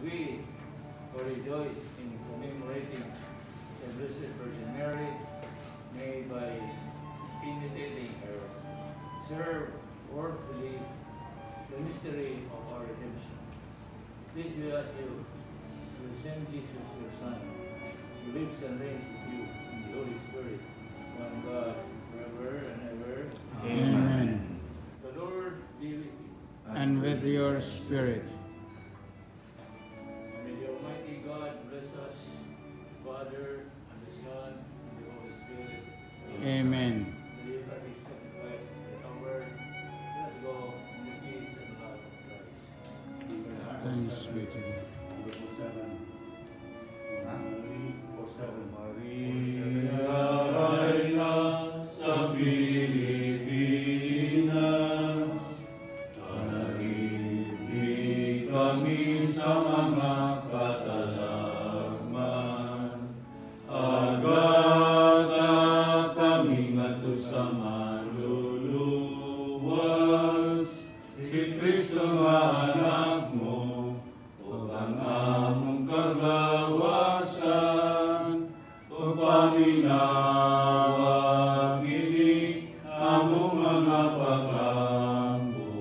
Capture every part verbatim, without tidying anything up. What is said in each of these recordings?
we who rejoice in commemorating the Blessed Virgin Mary, may by imitating her, serve worthily the mystery of our redemption. Please we ask you, to send Jesus your Son, who lives and reigns with you in the Holy Spirit, one God, forever and ever. Amen. The Lord be with you. And with your spirit. May the Almighty God bless us, the Father, and the Son, and the Holy Spirit. Amen. The Eucharistic sacrifice is the hour. Let us go in the peace and love of Christ. Thanks be to God. Maria Reina sa Pilipinas, panalibig kami sa mga katalagman. Agad kami ngato sa maluluwas, si Kristo nga anak mo, o ang among kagawasan, o paminawa kini among mga pagkampo.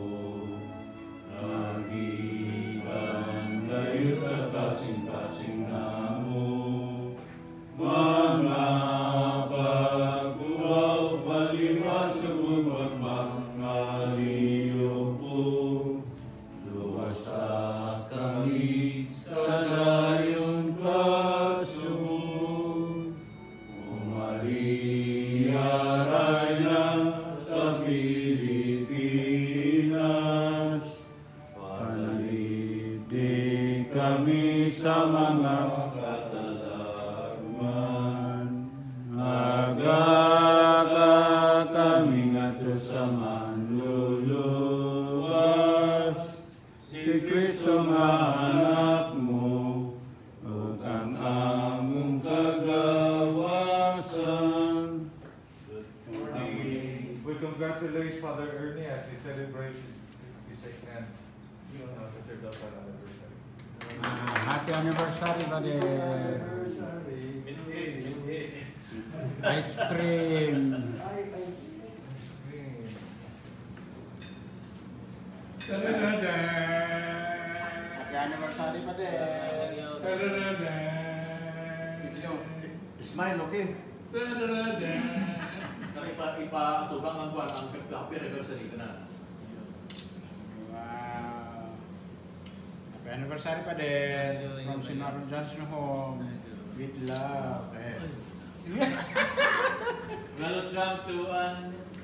Nagiban dahil sa kasing-kasing namo, mga pagkuwaw paliwas sa pagmamaliyo po. Luwasa kami sa dayon kasubong, O Maria Reina sa Pilipinas, panalibig kami sa mga katalagman. Agaga kami ngato sa manluluwas, si Kristo nga anak mo, o ang among kagawasan. We congratulate Father Ernie as he celebrates his fifty-second sacerdotal anniversary. Ah, happy anniversary, buddy. Ice cream. Happy anniversary, buddy. Smile, okay? Kaya ipa, ipa-atubang ang buwan ang happy anniversary ka na. Wow. Happy anniversary, buddy. From Sinaro Johnson Home. With love. Eh. Welcome to an